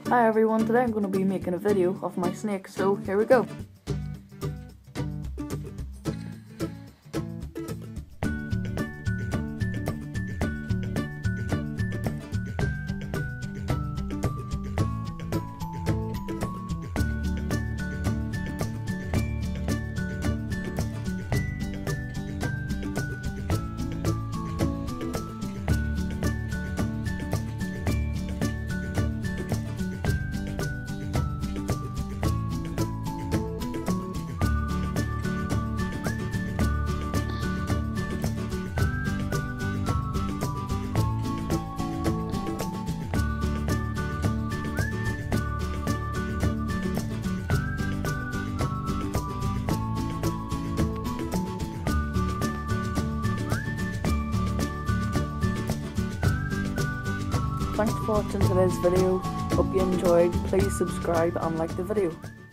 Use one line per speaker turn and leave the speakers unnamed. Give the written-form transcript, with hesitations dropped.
Hi everyone, today I'm going to be making a video of my snake, so here we go. Thanks for watching today's video. Hope you enjoyed. Please subscribe and like the video.